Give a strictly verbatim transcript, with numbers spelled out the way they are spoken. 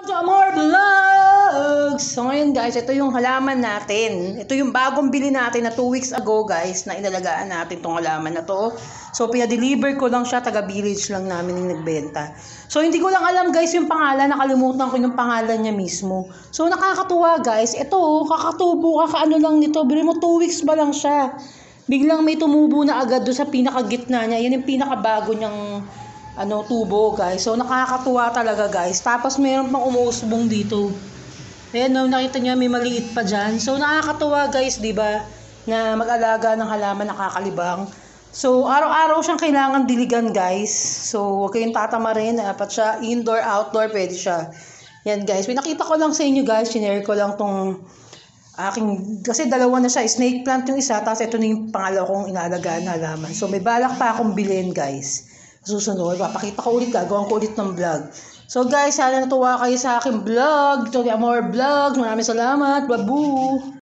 To more vlogs! So ngayon guys, ito yung halaman natin. Ito yung bagong bili natin na two weeks ago guys, na inalagaan natin tong halaman na to. So pinadeliver ko lang siya, taga village lang namin yung nagbenta. So hindi ko lang alam guys yung pangalan, nakalimutan ko yung pangalan niya mismo. So nakakatuwa guys, ito kakatubo, kakaano lang nito, bili mo two weeks ba lang siya. Biglang may tumubo na agad doon sa pinakagitna niya, yan yung pinakabago niyang ano tubo guys. So nakakatuwa talaga guys. Tapos mayroon pang umuusbong dito. Ayan no, nakita niyo may maliit pa diyan. So nakakatuwa guys, 'di ba? Na mag-alaga ng halaman nakakalibang. So araw-araw siyang kailangan diligan guys. So huwag kayong tatamarin, dapat siya indoor, outdoor, pwede siya. Yan guys, pinakita ko lang sa inyo guys, sinare ko lang tong aking, kasi dalawa na siya, snake plant yung isa, tapos ito na yung pangalawa kong inaalagaan na halaman. So may balak pa akong bilhin guys. Susunod, papakita ko ulit, gagawin ko ulit ng vlog. So guys, sana natuwa kayo sa aking vlog. Ito yung more vlog. Maraming salamat. Babu!